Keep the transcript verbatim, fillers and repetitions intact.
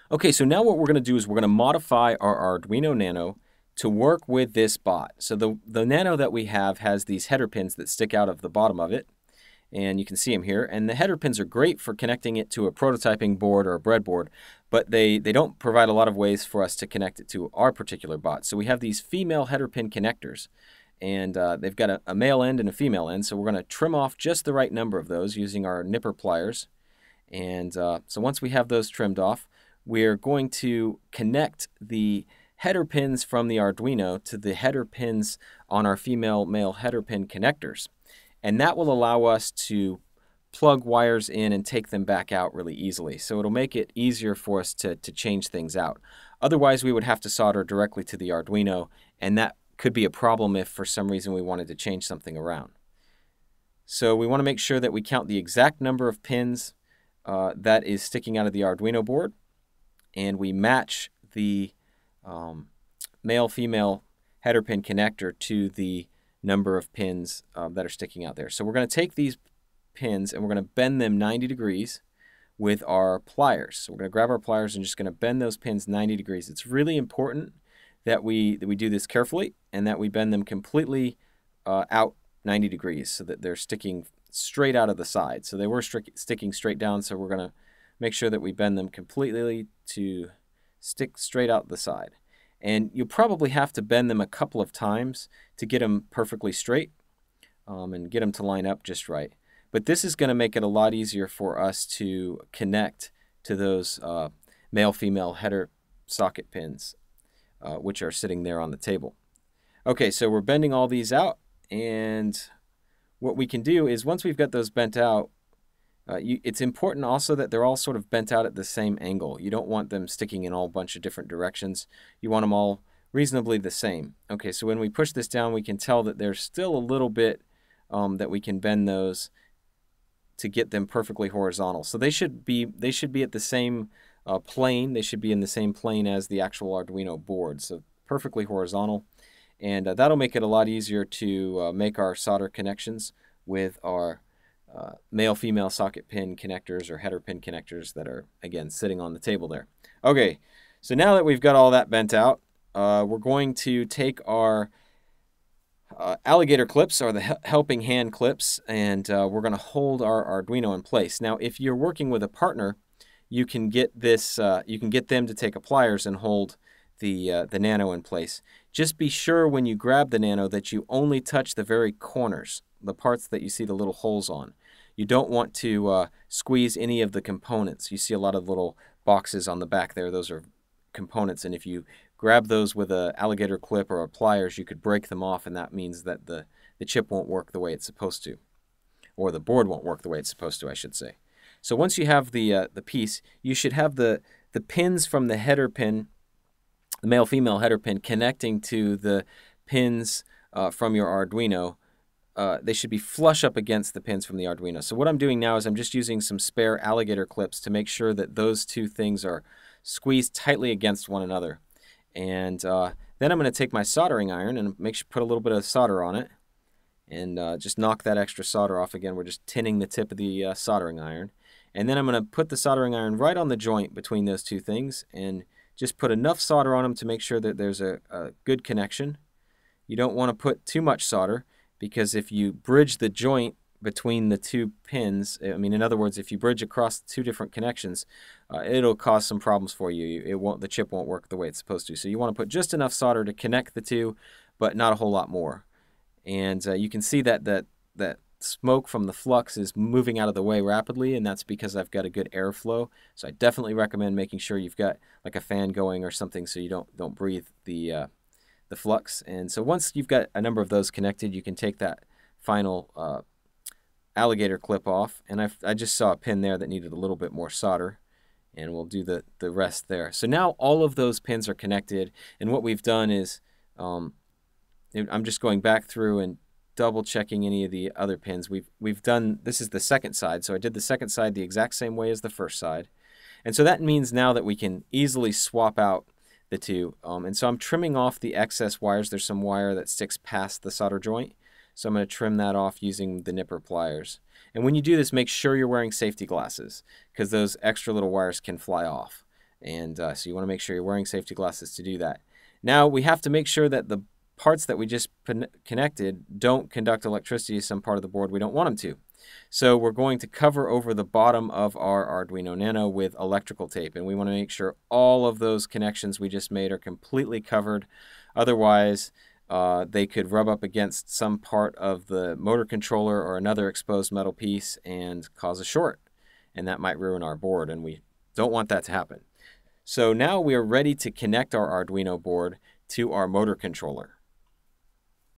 Okay, so now what we're going to do is we're going to modify our Arduino Nano to work with this bot. So the, the Nano that we have has these header pins that stick out of the bottom of it, and you can see them here. And the header pins are great for connecting it to a prototyping board or a breadboard, but they, they don't provide a lot of ways for us to connect it to our particular bot. So we have these female header pin connectors, and uh, they've got a, a male end and a female end. So we're going to trim off just the right number of those using our nipper pliers. And uh, so once we have those trimmed off, we're going to connect the header pins from the Arduino to the header pins on our female-male header pin connectors. And that will allow us to plug wires in and take them back out really easily. So it'll make it easier for us to, to change things out. Otherwise, we would have to solder directly to the Arduino, and that could be a problem if for some reason we wanted to change something around. So we want to make sure that we count the exact number of pins uh, that is sticking out of the Arduino board, and we match the um, male-female header pin connector to the number of pins uh, that are sticking out there. So we're going to take these pins and we're going to bend them ninety degrees with our pliers. So we're going to grab our pliers and just going to bend those pins ninety degrees. It's really important that we, that we do this carefully and that we bend them completely uh, out ninety degrees so that they're sticking straight out of the side. So they were sticking straight down, so we're going to make sure that we bend them completely to stick straight out the side. And you'll probably have to bend them a couple of times to get them perfectly straight um, and get them to line up just right. But this is going to make it a lot easier for us to connect to those uh, male-female header socket pins, uh, which are sitting there on the table. Okay, so we're bending all these out, and what we can do is once we've got those bent out, Uh, you, it's important also that they're all sort of bent out at the same angle. You don't want them sticking in all bunch of different directions. You want them all reasonably the same. Okay, so when we push this down, we can tell that there's still a little bit um, that we can bend those to get them perfectly horizontal. So they should be they should be at the same uh, plane. They should be in the same plane as the actual Arduino board. So perfectly horizontal, and uh, that'll make it a lot easier to uh, make our solder connections with our Uh, male-female socket pin connectors or header pin connectors that are, again, sitting on the table there. Okay, so now that we've got all that bent out, uh, we're going to take our uh, alligator clips, or the he helping hand clips, and uh, we're going to hold our Arduino in place. Now, if you're working with a partner, you can get this, uh, you can get them to take a pliers and hold the, uh, the Nano in place. Just be sure when you grab the Nano that you only touch the very corners, the parts that you see the little holes on. You don't want to uh, squeeze any of the components. You see a lot of little boxes on the back there. Those are components, and if you grab those with an alligator clip or a pliers, you could break them off, and that means that the, the chip won't work the way it's supposed to, or the board won't work the way it's supposed to, I should say. So once you have the, uh, the piece, you should have the, the pins from the header pin, the male-female header pin, connecting to the pins uh, from your Arduino. Uh, they should be flush up against the pins from the Arduino. So what I'm doing now is I'm just using some spare alligator clips to make sure that those two things are squeezed tightly against one another. And uh, then I'm going to take my soldering iron and make sure put a little bit of solder on it, and uh, just knock that extra solder off. Again, we're just tinning the tip of the uh, soldering iron. And then I'm going to put the soldering iron right on the joint between those two things and just put enough solder on them to make sure that there's a, a good connection. You don't want to put too much solder, because if you bridge the joint between the two pins, I mean, in other words, if you bridge across two different connections, uh, it'll cause some problems for you. It won't, the chip won't work the way it's supposed to. So you want to put just enough solder to connect the two, but not a whole lot more. And uh, you can see that that that smoke from the flux is moving out of the way rapidly, and that's because I've got a good airflow. So I definitely recommend making sure you've got like a fan going or something so you don't don't breathe the uh, the flux. And so once you've got a number of those connected, you can take that final uh, alligator clip off. And I've, I just saw a pin there that needed a little bit more solder, and we'll do the, the rest there. So now all of those pins are connected, and what we've done is um, I'm just going back through and double checking any of the other pins. We've, we've done, this is the second side, so I did the second side the exact same way as the first side. And so that means now that we can easily swap out the two. Um, and so I'm trimming off the excess wires. There's some wire that sticks past the solder joint. So I'm going to trim that off using the nipper pliers. And when you do this, make sure you're wearing safety glasses, because those extra little wires can fly off. And uh, so you want to make sure you're wearing safety glasses to do that. Now we have to make sure that the parts that we just connected don't conduct electricity to some part of the board we don't want them to. So we're going to cover over the bottom of our Arduino Nano with electrical tape, and we want to make sure all of those connections we just made are completely covered. Otherwise, uh, they could rub up against some part of the motor controller or another exposed metal piece and cause a short, and that might ruin our board, and we don't want that to happen. So now we are ready to connect our Arduino board to our motor controller.